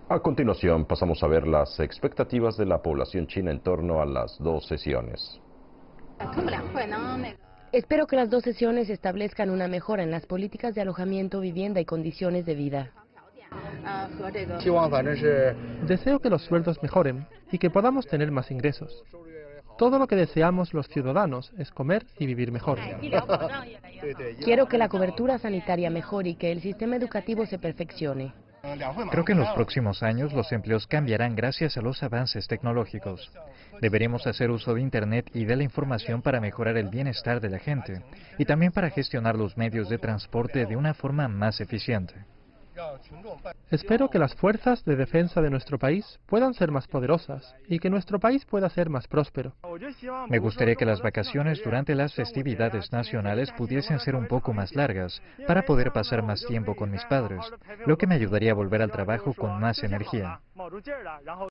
A continuación, pasamos a ver las expectativas de la población china en torno a las dos sesiones. Espero que las dos sesiones establezcan una mejora en las políticas de alojamiento, vivienda y condiciones de vida. Deseo que los sueldos mejoren y que podamos tener más ingresos. Todo lo que deseamos los ciudadanos es comer y vivir mejor. Quiero que la cobertura sanitaria mejore y que el sistema educativo se perfeccione. Creo que en los próximos años los empleos cambiarán gracias a los avances tecnológicos. Deberemos hacer uso de Internet y de la información para mejorar el bienestar de la gente y también para gestionar los medios de transporte de una forma más eficiente. Espero que las fuerzas de defensa de nuestro país puedan ser más poderosas y que nuestro país pueda ser más próspero. Me gustaría que las vacaciones durante las festividades nacionales pudiesen ser un poco más largas para poder pasar más tiempo con mis padres, lo que me ayudaría a volver al trabajo con más energía.